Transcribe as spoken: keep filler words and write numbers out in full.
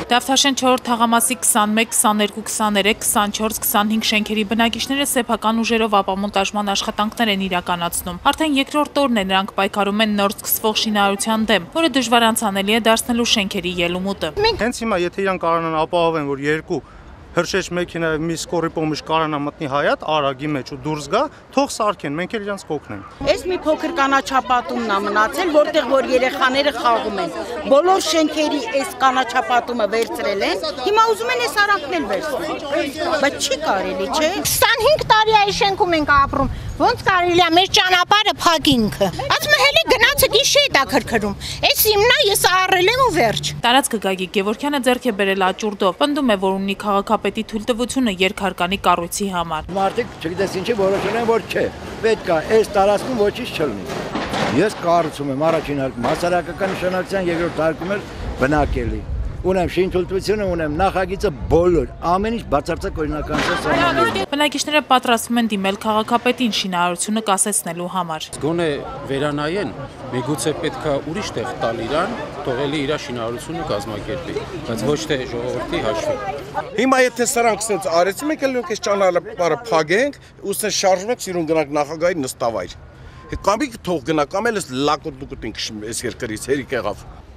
Դավթաշեն չորրորդ թաղամասի քսանմեկ, քսաներկու, քսաներեք, քսանչորս, քսանհինգ շենքերի բնակիչները սեփական ուժերով ապամոնտաժման աշխատանքներ են իրականացնում։ Արդեն երկրորդ օրն է նրանք պայքարում են նոր սկսվող շինարարության դեմ, որը դժվար անցանելի է դարձնելու շենքերի ելումուտը։ Հենց հիմա եթե իրանք կարողանան ապահովեն, որ երկու հրշեջ մեքենա մի սկորի պոմիշ կարանա մտնի հայատ արագի մեջ ու դուրս գա, թող սարքեն, մենք էլ իրանց կօգնենք։ Այս մի փոքր կանաչապատումն է մնացել, որտեղ որ երեխաները խաղում են։ Բոլոր շենքերի այս կանաչապատումը վերցրել են, հիմա ուզում են այս արանքն վերցնել։ Բայց չի կարելի, չէ՞։ քսանհինգ տարի է շենքում ենք ապրում։ Ոնց կարելի է մեր ճանապարհը փակինքը։ Ասում եմ հելի գնացը գիշե է դա քրքրում։ Այս իմնա ես առել եմ ու վերջ։ Տարածքը Գագիկ Գևորգյանը ձեռք է բերել աճուրդով։ Պնդում է, որ ունի քաղաքապետի թույլտվությունը երկհարկանի կառույցի համար։ Մարդիկ չգիտես ինչի որոշել են, որ չէ։ Պետք է այս տարածքում ոչինչ չլինի։ Ես կառուցում եմ առաջին հարկում հասարակական նշանակության, երկրորդ հարկում էլ բնակելի։ Ունեմ շինթույլտվությունը, ունեմ նախագիծը բոլոր, ամեն ինչ բացարձակ օրինականացած սահմանել։ Բնակիչները պատրաստվում են դիմել քաղաքապետին շինարարությունը կասեցնելու համար։ Գոնե վերանայեն, միգուցե պետք է ուրիշ տեղ տալ իրան, թողելի իր շինարարությունը կազմակերպի, բայց ոչ թե ժողովրդի հաշվին։ Հիմա եթե սրանք սենց արեցին, մենք էլ այս ճանապարհը փակենք, ու սենց շարժվենք, սիրուն գնանք նախագահի նստավայր։ Կամ թող գնա, կամ էլ էս լակոտ լուկոտ ենք այս երկրից հերիք եղավ։